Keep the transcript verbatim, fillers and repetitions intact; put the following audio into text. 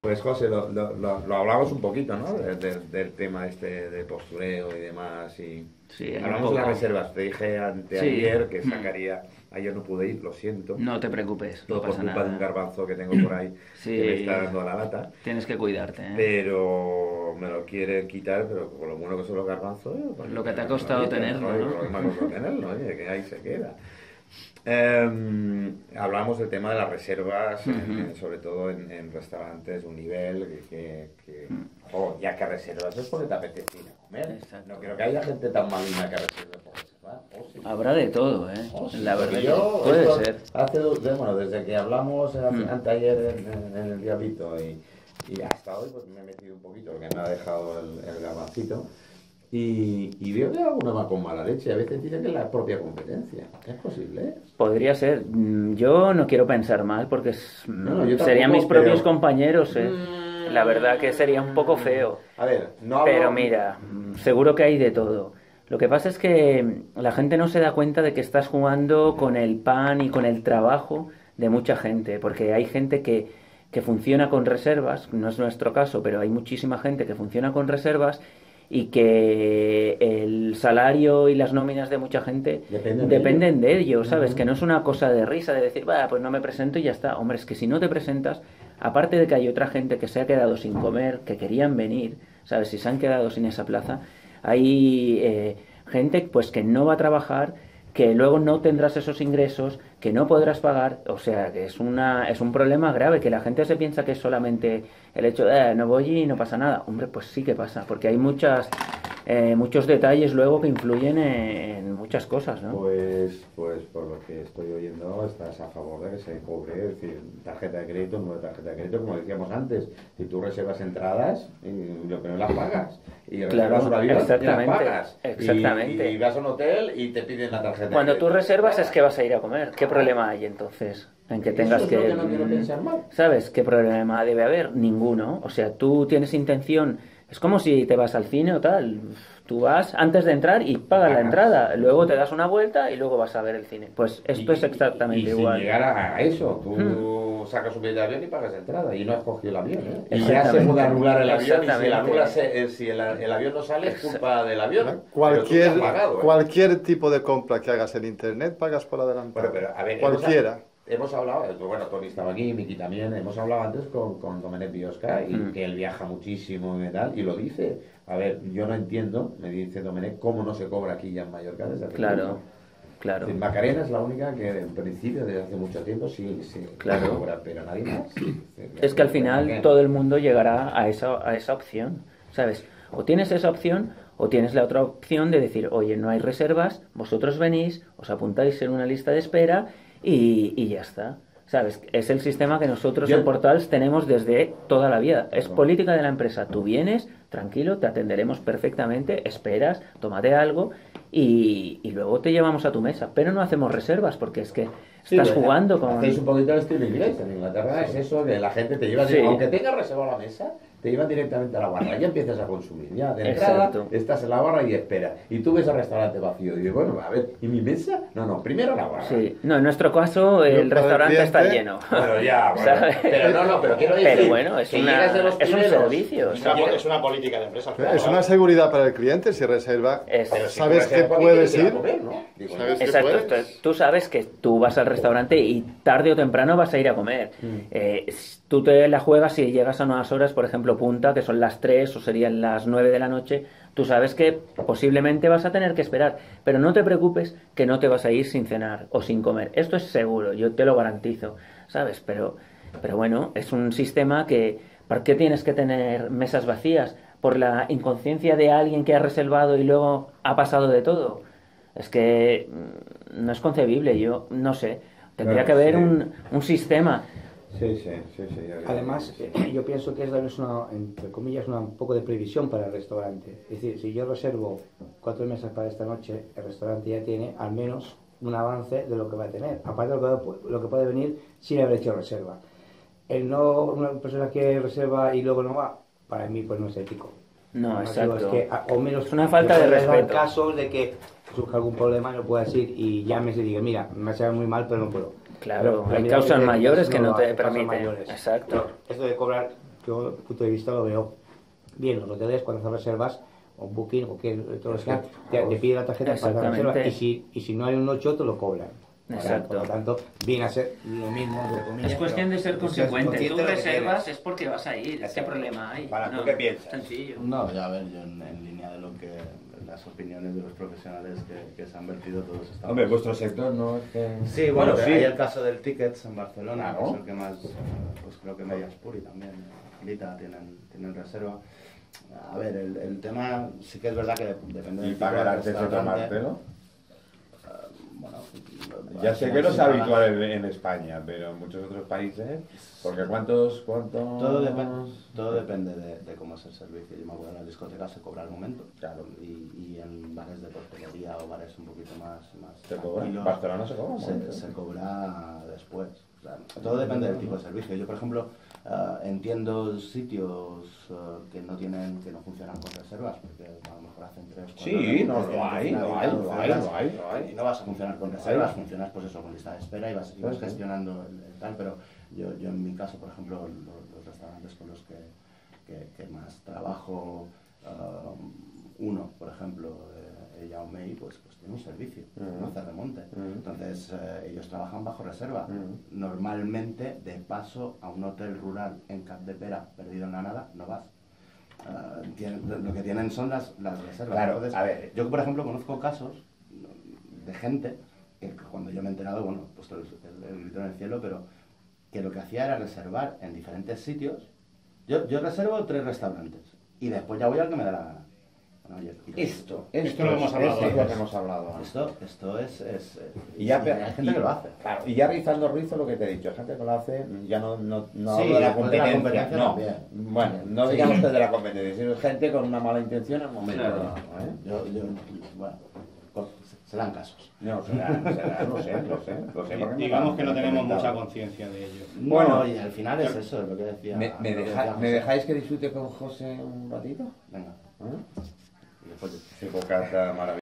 Pues José, lo, lo, lo, lo hablamos un poquito, ¿no? De, de, del tema este de postureo y demás. Y sí, hablamos de las reservas. Te dije anteayer sí. que sacaría. Ayer no pude ir, lo siento. No te preocupes. Todo no por pasa culpa nada. de un garbanzo que tengo por ahí sí. que me está dando a la lata. Tienes que cuidarte, ¿eh? Pero me lo quieren quitar, pero con lo bueno que son los garbanzos. ¿eh? Lo que te ha costado no, tenerlo, ¿no? Lo que me ha costado tenerlo, oye, que ahí se queda. Eh, hablamos del tema de las reservas, uh-huh. en, sobre todo en, en restaurantes, un nivel que, que, que jo, ya que reservas es porque te apetece ir a comer. Exacto. No creo que haya gente tan maligna que reserve por reservar. Oh, sí. Habrá de todo, ¿eh? Oh, sí. La verdad yo, puede esto, ser. Hace dos, bueno, desde que hablamos uh-huh. anteayer en, en, en el Diablito y, y hasta hoy pues me he metido un poquito porque me ha dejado el, el garbancito. Y, y veo que alguno va con mala leche. A veces dicen que es la propia competencia. ¿Es posible? Podría ser. Yo no quiero pensar mal porque es, no, no, serían mis pero... propios compañeros. ¿eh? Mm... La verdad que sería un poco feo. A ver, no hablo... Pero mira, seguro que hay de todo. Lo que pasa es que la gente no se da cuenta de que estás jugando con el pan y con el trabajo de mucha gente. Porque hay gente que, que funciona con reservas. No es nuestro caso, pero hay muchísima gente que funciona con reservas y que el salario y las nóminas de mucha gente dependen, dependen de ello, de ello ¿sabes? Uh-huh. Que no es una cosa de risa de decir, va, pues no me presento y ya está. Hombre, es que si no te presentas, aparte de que hay otra gente que se ha quedado sin comer, que querían venir, ¿sabes? Si se han quedado sin esa plaza, hay eh, gente pues que no va a trabajar, que luego no tendrás esos ingresos, que no podrás pagar, o sea, que es una es un problema grave, que la gente se piensa que es solamente el hecho de, eh, no voy y no pasa nada. Hombre, pues sí que pasa, porque hay muchas eh, muchos detalles luego que influyen en, en muchas cosas, ¿no? Pues, pues por lo que estoy oyendo, estás a favor de que se cobre, es decir, tarjeta de crédito, no de tarjeta de crédito, como decíamos antes. Si tú reservas entradas, y lo que no las pagas. Y reservas claro, un avión exactamente, y las pagas. Exactamente. Y, y vas a un hotel y te piden la tarjeta. Cuando tú reservas es que vas a ir a comer. ¿Qué problema hay entonces? En que tengas Eso es que... Lo que no quiero pensar mal. ¿Sabes qué problema debe haber? Ninguno. O sea, tú tienes intención... Es como si te vas al cine o tal. Tú vas antes de entrar y pagas la entrada. Luego te das una vuelta y luego vas a ver el cine. Pues esto y, es exactamente y, y igual. Y sin llegar a eso, tú hmm. sacas un billete de avión y pagas entrada. Y no has cogido el avión, ¿eh? Y ya se puede anular el avión. Y si, el, anula se, si el, el avión no sale, es culpa del avión. Cualquier, pagado, ¿eh? cualquier tipo de compra que hagas en internet, pagas por adelantado. Bueno, pero, a ver, Cualquiera. Hemos hablado, bueno, Tony estaba aquí, Miki también, hemos hablado antes con, con Domenech Biosca y mm. que él viaja muchísimo y tal, y lo dice. A ver, yo no entiendo, me dice Domenech, cómo no se cobra aquí ya en Mallorca desde hace Claro, tiempo. claro. En Macarena es la única que en principio desde hace mucho tiempo sí, sí claro. cobra, pero nadie más. Es que al final todo el mundo llegará a esa, a esa opción, ¿sabes? O tienes esa opción o tienes la otra opción de decir, oye, no hay reservas, vosotros venís, os apuntáis en una lista de espera y, y ya está. ¿Sabes? Es el sistema que nosotros Yo... en Portals tenemos desde toda la vida. Es no. política de la empresa. Tú vienes, tranquilo, te atenderemos perfectamente, esperas, tómate algo y, y luego te llevamos a tu mesa. Pero no hacemos reservas porque es que sí, estás jugando con... Hacéis un poquito de estilo inglés. En Inglaterra es eso que la gente te lleva... Sí. Aunque tengas reservado la mesa, te llevan directamente a la barra. Ya empiezas a consumir. Ya de entrada Exacto. estás en la barra y esperas. Y tú ves el restaurante vacío. Y digo, bueno, a ver, ¿y mi mesa? No, no, primero la barra. Sí. No, en nuestro caso el Yo, restaurante está lleno. Bueno, ya, bueno. Pero no, no, pero quiero decir... Pero bueno, es, una, es un servicio. Es una, es una política de empresa. Claro. Es una seguridad para el cliente si reserva. Es, pero si sabes que puedes ir. Comer, ¿no? Digo, ¿sabes Exacto. Que puedes? Tú sabes que tú vas al restaurante y tarde o temprano vas a ir a comer. Mm. Eh, tú te la juegas si llegas a unas horas, por ejemplo, punta, que son las tres o serían las nueve de la noche, tú sabes que posiblemente vas a tener que esperar, pero no te preocupes que no te vas a ir sin cenar o sin comer. Esto es seguro, yo te lo garantizo, ¿sabes? Pero, pero bueno, es un sistema que, ¿por qué tienes que tener mesas vacías? ¿Por la inconsciencia de alguien que ha reservado y luego ha pasado de todo? Es que no es concebible, yo no sé, tendría claro, que haber sí. un, un sistema. Sí, sí, sí, sí. Además, yo pienso que es una, entre comillas, una, un poco de previsión para el restaurante. Es decir, si yo reservo cuatro mesas para esta noche, el restaurante ya tiene al menos un avance de lo que va a tener, aparte de lo que, lo que puede venir sin haber hecho reserva. El no, una persona que reserva y luego no va, para mí pues no es ético. No, Además, exacto. Digo, es, que, o menos, es una falta de respeto. Casos de que surja algún problema no pueda decir y llámese y diga, mira, me ha salido muy mal, pero no puedo. Claro, pero, hay causas mayores que no, no te permiten. Exacto. Esto de cobrar yo, desde mi punto de vista, lo veo bien. Los hoteles, cuando hacen reservas, o Booking, o que todo sea, te, te pide la tarjeta para la reserva, y si, y si no hay un ocho, te lo cobran. Exacto. Por lo tanto, viene a ser lo mismo, entre comillas. Es cuestión de ser pero seas consecuente. consciente Tú de lo que reservas tienes. es porque vas a ir. ¿Qué problema hay? Para, ¿tú No, qué piensas? Sencillo. No, ya a ver, yo en, en línea de lo que las opiniones de los profesionales que, que se han vertido todos estamos. Hombre, vuestro sector no es que... Sí, bueno, Bueno, sí. hay el caso del Tickets en Barcelona, Claro. que es el que más, eh, pues creo que Mediaspuri también, Lita tienen, tienen reserva. A ver, el, el tema sí que es verdad que depende ¿Y del tipo pagar de antes de restaurante. tomártelo? Bueno, Ya sé al que no final es se paga- habitual en, en España, pero en muchos otros países, porque ¿cuántos? cuántos... Todo, depe- todo depende de, de cómo es el servicio. Yo me acuerdo en las discotecas se cobra al momento, Claro. y, y en bares de coctelería o bares un poquito más, más ¿Se cobra? tranquilos, ¿En Barcelona se cobra? se, se cobra después. O sea, todo depende del tipo de servicio. Yo, por ejemplo, eh, entiendo sitios eh, que no tienen, que no funcionan con reservas, porque a lo mejor hacen tres, cuatro Sí, no, reuniones, lo hay, tienen lo que hay, finalizar lo hay, horas, lo hay, lo hay. y no vas a funcionar con Lo reservas, hay. funcionas pues eso, con lista de espera y vas, y vas Sí, sí. gestionando el, el tal, pero yo, yo en mi caso, por ejemplo, los, los restaurantes con los que, que, que más trabajo, um, uno, por ejemplo, eh, Yao Mei, pues, pues tiene un servicio, Mm. no hace remonte. Mm. Entonces, eh, ellos trabajan bajo reserva. Mm. Normalmente, de paso a un hotel rural en Capdepera, perdido en la nada, no vas. Ah, tienen- lo que tienen son las, las reservas. Claro, Entonces, a ver. yo, por ejemplo, conozco casos de gente que cuando yo me he enterado, bueno, he puesto el, el- el grito en el cielo, pero que lo que hacía era reservar en diferentes sitios. Yo, yo reservo tres restaurantes y después ya voy al que me da la gana. Bueno, oye, y- Esto, Esto lo hemos es- hablado esto es lo antes. que hemos hablado antes. Esto, esto es... es- Y ya, y hay gente y- que lo hace. Claro, y ya rizando rizo lo que te he dicho, hay gente que lo hace, ya no, no, no Sí, hablo de la después de la competencia, competencia no. también. Bueno, no Sí. digamos que de la competencia, sino gente con una mala intención en el momento Claro. dado, ¿eh? Yo, yo, bueno, co- se- se dan casos. No, será, será, lo sé, lo sé, lo sé. porque me Digamos lo que no han tenemos comentado. mucha conciencia de ello. Bueno. Bueno, y al final es eso, es lo que decía. ¿Me, me, lo que deja- decía ¿Me José. dejáis que disfrute con José un ratito? Venga, ¿Eh? y después... Sí, bocata maravillosa.